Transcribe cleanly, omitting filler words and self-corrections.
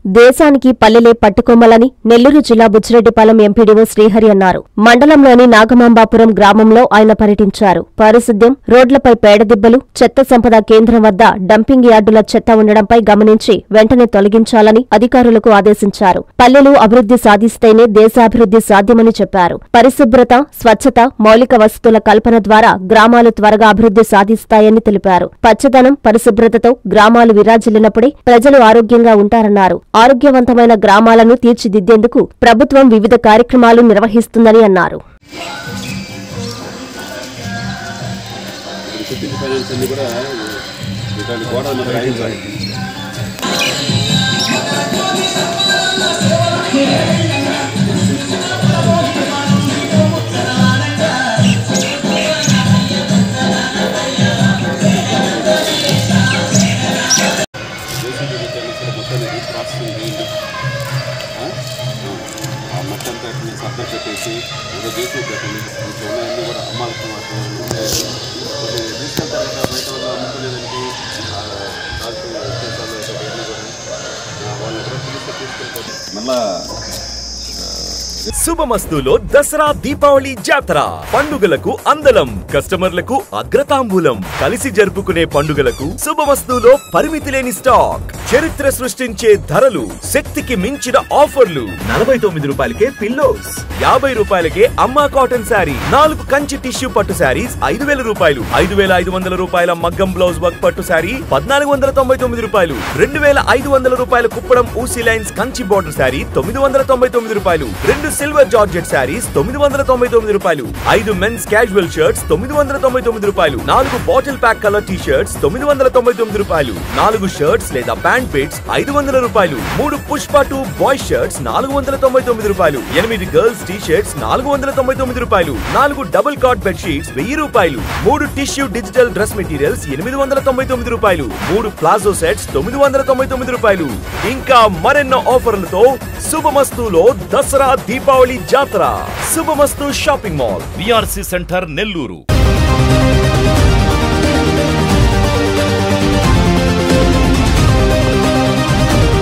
దేశానికి పల్లెలే పట్టుకొమ్మలని నెల్లూరు జిల్లా బుచ్చిరెడ్డిపాలెం ఎంపీడీఓ శ్రీహరి అన్నారు. మండలంలోని నాగమాంబాపురం గ్రామంలో ఆయన పర్యటించారు. పారిశుద్ధ్యం, రోడ్లపై పేడదిబ్బలు, చెత్త సంపద కేంద్రం వద్ద డంపింగ్ యార్డుల చెత్త ఉండడంపై గమనించి వెంటనే తొలగించాలని అధికారులకు ఆదేశించారు. పల్లెలు అభివృద్ధి సాధిస్తేనే దేశాభివృద్ధి సాధ్యమని చెప్పారు. పరిశుభ్రత, స్వచ్ఛత, మౌలిక వసతుల కల్పన ద్వారా గ్రామాలు త్వరగా అభివృద్ధి సాధిస్తాయని తెలిపారు. పచ్చదనం, పరిశుభ్రతతో గ్రామాలు విరాజిల్లినప్పుడే ప్రజలు ఆరోగ్యంగా ఉంటారన్నారు. ఆరోగ్యవంతమైన గ్రామాలను తీర్చిదిద్దేందుకు ప్రభుత్వం వివిధ కార్యక్రమాలు నిర్వహిస్తుందని అన్నారు. సబ్జెక్ట్ పెట్టేసి దేశం పెట్టండి ఉన్నాయన్నీ కూడా అమ్మాల్సిన తీసుకెళ్తారు కదా బయట వల్ల అమ్ముకునేదానికి వాళ్ళు తీసుకెళ్తారు. మళ్ళా శుభమస్తులో దసరా దీపావళి జాతర పండుగలకు అందలం, కస్టమర్లకు అగ్రతాంబూలం. కలిసి జరుపుకునే పండుగలకు శుభమస్తులో పరిమితి లేని స్టాక్, చరిత్ర సృష్టించే ధరలు, శక్తికి మించిన ఆఫర్లు. 49 రూపాయలకే పిల్లోస్, 50 రూపాయలకే అమ్మా కాటన్ శారీ, 4 కంచి టిష్యూ పట్టు శారీస్ 5000 రూపాయలు, 5500 రూపాయల మగ్గం బ్లౌజ్ వర్క్ పట్టు శారీ 1499 రూపాయలు, 2500 రూపాయల కుప్పడం ఊసీ లైన్స్ కంచి బోర్డర్ శారీ 999 రూపాయలు, 2 సిల్వర్ జార్జెట్ శారీస్ 999 రూపాయలు, 5 మెన్స్ క్యాజువల్ షర్ట్స్ 999 రూపాయలు, 4 bottle pack colour T shirts 999 రూపాయలు, 4 షర్ట్స్ లేదా ప్యాంట్ పిట్స్ 500 రూపాయలు, 3 పుష్ప 2 బాయ్ షర్ట్స్ 499 రూపాయలు, 8 గర్ల్స్ టీ షర్ట్స్ 499 రూపాయలు, 4 డబుల్ కాట్ బెడ్ షీట్స్ 1000 రూపాయలు, 3 టిష్యూ డిజిటల్ డ్రెస్ మెటీరియల్స్ 899 రూపాయలు, 3 ప్లాజో సెట్స్ 999 రూపాయలు. ఇంకా మరెన్నో ఆఫర్లతో శుభమస్తులో దసరా దీపావళి జాతర. Subhamastu shopping mall, VRC centre, Nellore.